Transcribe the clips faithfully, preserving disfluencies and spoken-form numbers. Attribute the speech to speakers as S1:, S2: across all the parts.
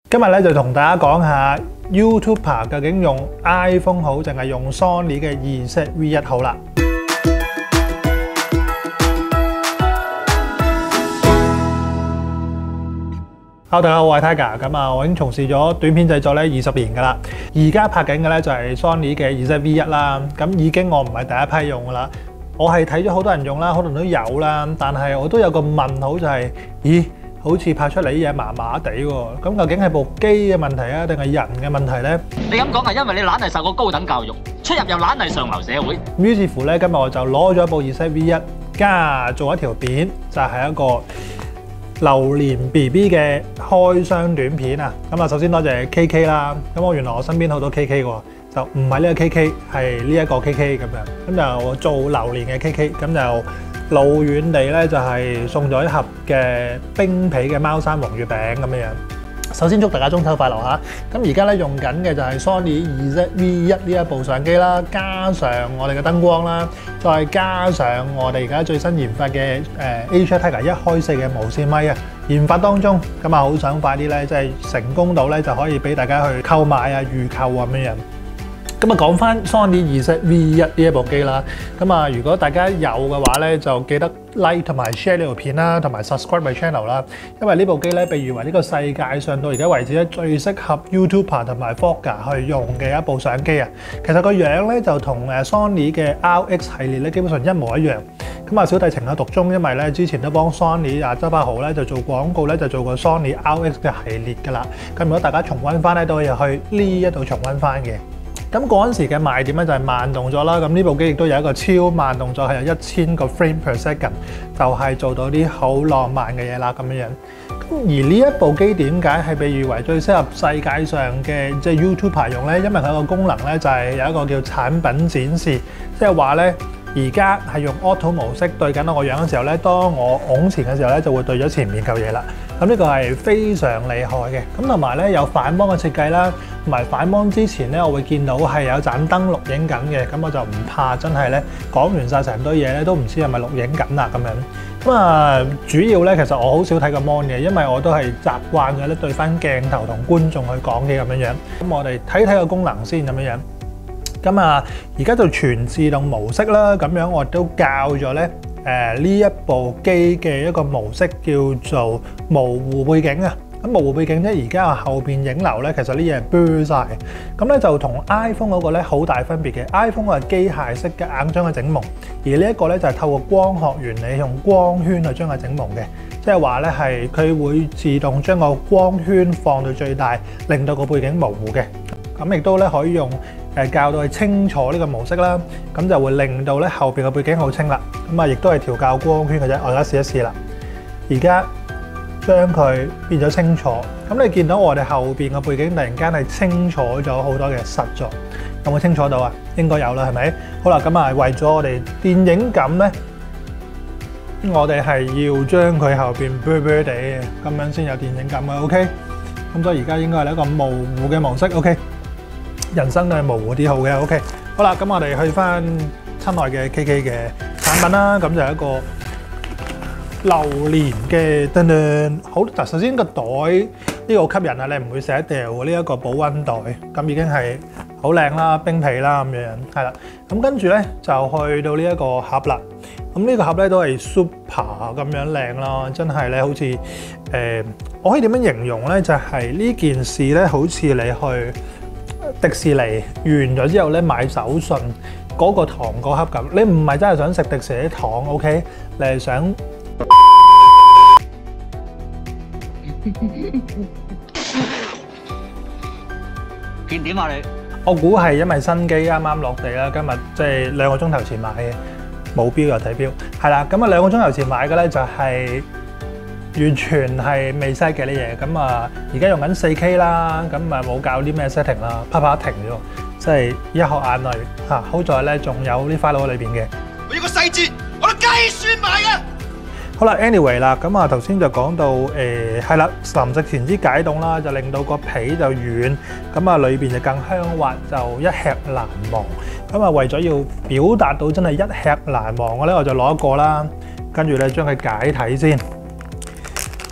S1: 今日咧就同大家講下 YouTuber 究竟用 iPhone 好定係用 Sony 嘅 Z V 一好啦。Hello， 大家好，我係 Tiger。咁啊，我已經從事咗短片製作咧二十年㗎啦。而家拍緊嘅咧就係 Sony 嘅 Z V 一啦。咁已經我唔係第一批用㗎啦。我係睇咗好多人用啦，好多人都有啦。但係我都有個問號就係，咦？好似拍出嚟啲嘢麻麻地喎，咁究竟係部機嘅問題啊，定係人嘅問題呢？
S2: 你咁講係因為你懶係受過高等教育，出入又懶係上流社會。
S1: 於是乎咧，今日我就攞咗一部 Z V 一，加做一條片，就係、是、一個榴蓮 B B 嘅開箱短片啊！咁啊，首先多謝 K K 啦，咁我原來我身邊好多 K K 喎，就唔係呢個 K K， 係呢一個 K K 咁樣，咁就做榴蓮嘅 K K， 咁就。路遠地咧就係送咗一盒嘅冰皮嘅貓山王月餅咁樣樣。首先祝大家中秋快樂嚇！咁而家咧用緊嘅就係 Sony Z V 一呢一部相機啦，加上我哋嘅燈光啦，再加上我哋而家最新研發嘅誒 A-Shot Tiger 一開四嘅無線咪啊，研發當中，咁啊好想快啲咧，即係成功到咧就可以俾大家去購買啊、預購啊咁樣樣。咁啊，講翻 Sony Z V 一呢一部機啦。咁啊，如果大家有嘅話咧，就記得 like 同埋 share 呢條片啦，同埋 subscribe my channel 啦。因為呢部機咧，被譽為呢個世界上到而家為止咧最適合 YouTuber 同埋 Vlogger 去用嘅一部相機啊。其實個樣咧就同誒 Sony 嘅 R X 系列咧基本上一模一樣。咁啊，小弟情有獨鍾，因為咧之前都幫 Sony 啊周柏豪咧就做廣告咧，就做過 Sony R X 嘅系列㗎啦。咁如果大家重溫翻咧，都可以去呢一度重溫翻嘅。咁嗰陣時嘅賣點咧就係慢動作啦，咁呢部機亦都有一個超慢動作，係有一千個 frame per second， 就係做到啲好浪漫嘅嘢啦咁樣樣。咁而呢一部機點解係被譽為最適合世界上嘅即係 YouTuber 用咧？因為佢個功能咧就係有一個叫產品展示，即係話咧而家係用 auto 模式對緊我個樣嘅時候咧，當我拱前嘅時候咧就會對咗前面嚿嘢啦。咁呢個係非常厲害嘅。咁同埋咧有反光嘅設計啦。同埋反光之前咧，我會見到係有盞燈錄影緊嘅，咁我就唔怕真係咧講完晒成堆嘢咧，都唔知係咪錄影緊啊咁樣。咁啊，主要咧其實我好少睇個 mon 嘅，因為我都係習慣咗咧對翻鏡頭同觀眾去講嘅咁樣樣。咁我哋睇睇個功能先咁樣樣。咁啊，而家就全自動模式啦，咁樣我都教咗咧誒呢一部機嘅一個模式叫做模糊背景啊。咁模糊背景咧，而家後邊影樓咧，其實呢嘢係 blur 曬嘅。咁咧就同 iPhone 嗰個咧好大分別嘅。iPhone 係機械式嘅硬將佢整蒙，而呢一個咧就係透過光學原理，用光圈去將佢整蒙嘅。即係話咧係佢會自動將個光圈放到最大，令到個背景模糊嘅。咁亦都咧可以用誒校到係清楚呢個模式啦。咁就會令到咧後邊嘅背景好清啦。咁啊，亦都係調校光圈嘅啫。我而家試一試啦。而家將佢變咗清楚，咁你見到我哋後邊嘅背景突然間係清楚咗好多嘅實在，有冇清楚到啊？應該有啦，係咪？好啦，咁啊為咗我哋電影感咧，我哋係要將佢後邊 blur blur 地嘅，咁樣先有電影感嘅。OK，咁所以而家應該係一個模糊嘅模式。OK，人生都係模糊啲好嘅。OK，好啦，咁我哋去翻親愛嘅 K K 嘅產品啦，咁就係一個榴蓮嘅噔噔，好嗱。首先個袋呢個好吸引啊，你唔會捨得掉喎。呢一個保溫袋咁已經係好靚啦，冰皮啦咁樣，係啦。咁跟住咧就去到呢一個盒啦。咁呢個盒咧都係 super 咁樣靚啦，真係咧好似誒，我可以點樣形容咧？就係呢件事咧，好似你去迪士尼完咗之後咧買手信嗰個糖果盒咁。你唔係真係想食迪士尼糖 ，OK？ 你係想。
S2: 見點啊你？
S1: 我估係因為新機啱啱落地啦，今日即係兩個鐘頭前買嘅，冇標又睇標，係啦。咁啊兩個鐘頭前買嘅咧就係完全係未 set 嘅啲嘢。咁啊而家用緊四 K 啦，咁啊冇教啲咩 setting 啦，啪啪停咗，即係一盒眼淚嚇。好在咧仲有啲 file 喺裏邊嘅。
S3: 我要個細節，我都計算埋嘅。
S1: 好啦 ，anyway 啦，咁啊頭先就講到誒係啦，臨食前啲解凍啦，就令到個皮就軟，咁啊裏邊就更香滑，就一吃難忘。咁啊為咗要表達到真係一吃難忘嘅咧，我就攞一個啦，跟住咧將佢解體先。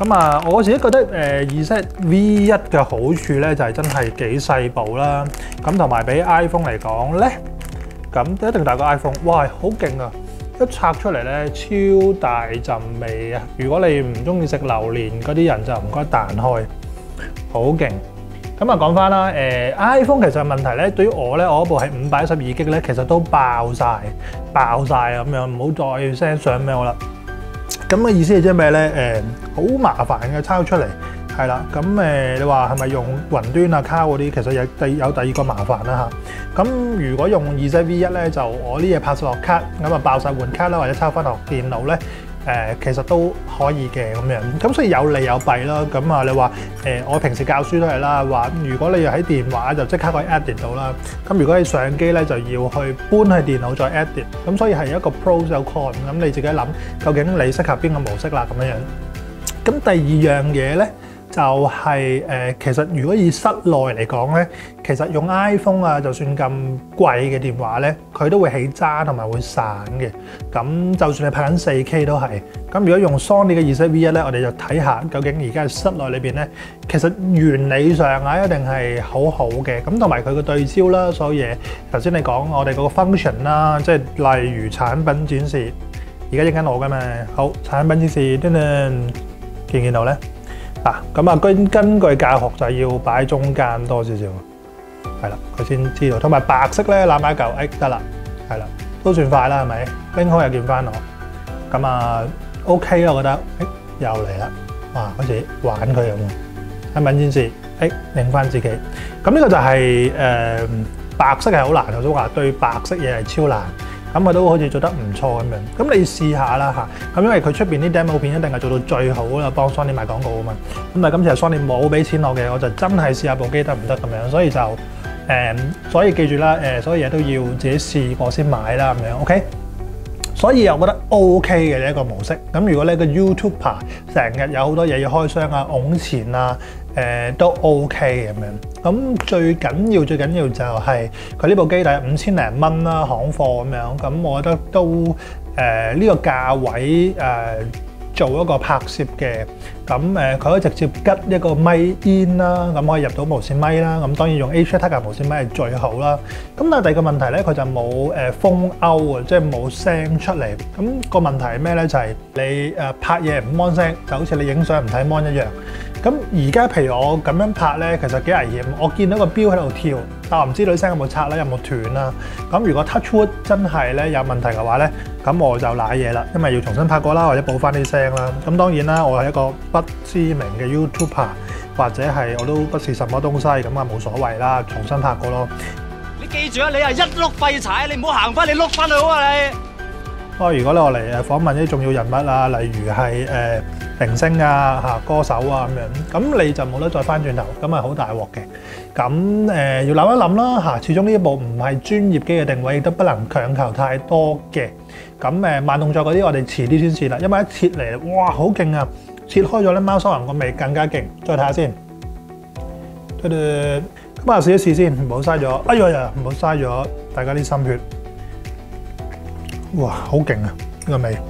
S1: 咁啊，我自己覺得誒 Z V 一嘅好處咧，就係真係幾細部啦。咁同埋比 iPhone 嚟講咧，咁一定大過 iPhone。哇，好勁啊！一拆出嚟咧，超大陣味啊！如果你唔中意食榴蓮嗰啲人就唔該彈開，好勁。咁啊講翻啦，誒 iPhone 其實問題咧，對於我咧，我嗰部係五百一十二 G 咧，其實都爆晒，爆晒咁樣，唔好再 send 相俾我啦。咁嘅意思係即係咩咧？誒好麻煩嘅抄出嚟，係啦。咁誒你話係咪用雲端啊、卡嗰啲？其實有第有第二個麻煩啦嚇。咁如果用 Z V 一咧，就我啲嘢拍晒落卡，咁啊爆晒換卡啦，或者抄翻落電腦咧。誒其實都可以嘅咁樣，咁所以有利有弊啦。咁啊，你話誒我平時教書都係啦，話如果你要喺電話就即刻可以 edit 到啦。咁如果你相機咧就要去搬去電腦再 edit，咁所以係一個 pros 有 con。咁你自己諗究竟你適合邊個模式啦咁樣樣。咁第二樣嘢咧就係誒，其實如果以室內嚟講咧，其實用 iPhone 啊，就算咁貴嘅電話咧，佢都會起渣同埋會散嘅。咁就算你拍緊四 K 都係。咁如果用 Sony 嘅 Z V 一咧，我哋就睇下究竟而家室內裏邊咧，其實原理上啊一定係好好嘅。咁同埋佢個對焦啦，所有嘢頭先你講我哋嗰個 function 啦，即係例如產品展示，而家影緊我㗎嘛。好，產品展示，噔噔，見唔見到咧？嗱，咁啊，根根據教學就係要擺中間多少少，係啦，佢先知道。同埋白色咧攬埋一嚿，誒得啦，係啦，都算快啦，係咪？拎開又見翻我，咁啊 OK 啦，我覺得，誒又嚟啦，哇，好似玩佢咁喎。產品展示，誒擰翻自己，咁呢個就係誒白色係好難，頭先話對白色嘢係超難。咁佢都好似做得唔錯咁樣，咁你試下啦嚇。咁因為佢出邊啲 demo 片一定係做到最好啦，幫 Sony 賣廣告啊嘛。咁但係今次係 Sony 冇俾錢我嘅，我就真係試下部機得唔得咁樣，所以就誒、嗯，所以記住啦，誒，所有嘢都要自己試過先買啦咁樣 ，OK？所以我覺得 OK 嘅呢一個模式。咁如果你個 YouTuber 成日有好多嘢要開箱啊、擁錢啊，誒、呃、都 OK 咁樣。咁最緊要最緊要就係佢呢部機大約五千零蚊啦，行貨咁樣。咁我覺得都誒呢、呃這個價位誒、呃、做一個拍攝嘅。咁誒佢可以直接吉一個咪 in 啦，咁可以入到無線咪啦。咁當然用 A-Track 無線咪係最好啦。咁但係第二個問題咧，佢就冇誒風勾啊，即係冇聲出嚟。咁個問題係咩咧？就係、是、你誒拍嘢唔 mon 聲，就好似你影相唔睇 mon 一樣。咁而家譬如我咁樣拍咧，其實幾危險。我見到個錶喺度跳，但我唔知女聲有冇拆啦，有冇斷啦。咁如果 touch wood 真係咧有問題嘅話咧，咁我就瀨嘢啦，因為要重新拍過啦，或者補翻啲聲啦。咁當然啦，我係一個不知名嘅 YouTuber， 或者係我都不是什麼東西，咁啊冇所謂啦，重新拍過咯。
S2: 你記住啊，你係一碌廢柴，你唔好行翻，你碌翻去好啊你。
S1: 不過如果你我嚟誒訪問啲重要人物啊，例如係誒、呃、明星啊、嚇歌手啊咁樣，咁你就冇得再翻轉頭，咁啊好大鑊嘅。咁誒、呃、要諗一諗啦嚇，始終呢一部唔係專業機嘅定位，亦都不能強求太多嘅。咁誒慢動作嗰啲我哋遲啲先試啦，因為一切嚟，哇好勁啊！切開咗咧，貓收人個味更加勁。再睇下先，嘟嘟，咁啊試一試先，唔好嘥咗。哎呀呀，唔好嘥咗大家啲心血。哇，好勁啊！呢個味。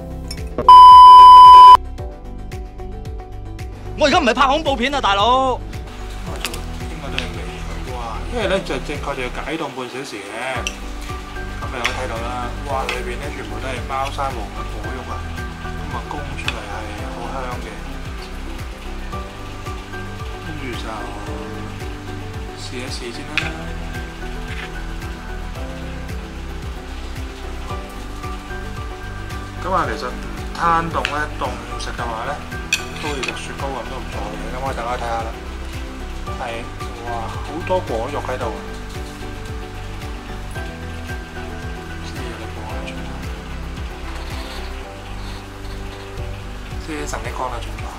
S2: 我而家唔係拍恐怖片啊，大佬。
S1: 應該都係味。哇！因為咧就正確就要解凍半小時嘅。咁你可以睇到啦，哇！裏邊咧全部都係貓山王嘅果肉啊，咁啊供出嚟係好香嘅。跟住就試一試先啦。咁啊，其實攤凍咧，凍食嘅話咧，都好似食雪糕咁都唔錯嘅。咁我大家睇下啦，係哇，好多果肉喺度。啲神經乾啦，全部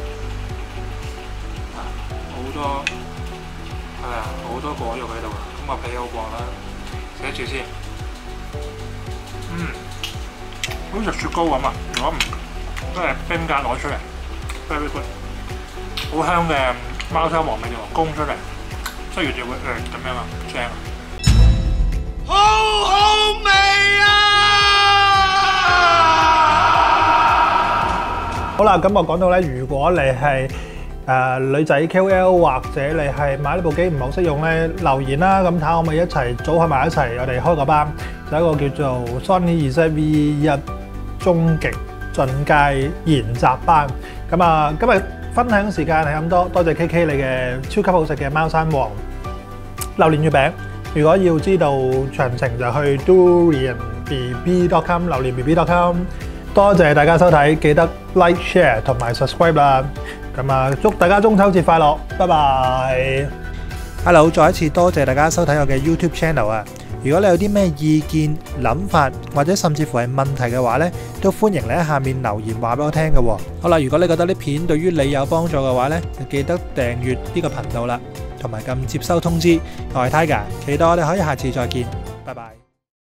S1: 啊，好多係啊，好多果肉喺度啊，咁啊皮好薄啦，寫住先，嗯，好似食雪糕咁啊！如果唔都係冰格攞出嚟 ，very good， 好香嘅貓山王味就供出嚟，出完就會誒咁樣啊，正啊！
S3: 好好味啊！
S1: 好啦，咁我講到咧，如果你係誒女仔 K O L 或者你係買呢部機唔係好識用咧，留言啦，咁睇下可唔可以一齊組合埋一齊，我哋開個班，就一個叫做 Sony Z V E 一終極進階研習班。咁啊，今日分享時間係咁多，多謝 K K 你嘅超級好食嘅貓山王榴蓮月餅。如果要知道詳情就去 durian b b dot com 榴蓮 b b dot com。多謝大家收睇，記得 like share 同埋 subscribe 啦。咁啊，祝大家中秋節快樂，拜拜。Hello， 再一次多謝大家收睇我嘅 YouTube channel 啊！如果你有啲咩意見、諗法或者甚至乎係問題嘅話呢，都歡迎你喺下面留言話俾我聽嘅喎。好啦，如果你覺得啲片對於你有幫助嘅話呢，就記得訂閱呢個頻道啦，同埋撳接收通知。我係 Tiger，期待我哋可以下次再見，拜拜。